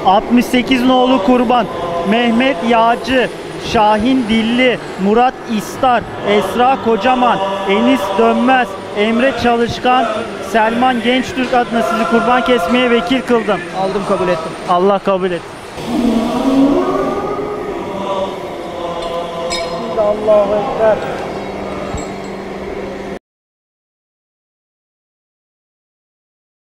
68 nolu kurban Mehmet Yağcı, Şahin Dilli, Murat İstar, Esra Kocaman, Enis Dönmez, Emre Çalışkan, Selman Gençtürk adına sizi kurban kesmeye vekil kıldım. Aldım, kabul ettim. Allah kabul et. Allahu Ekber.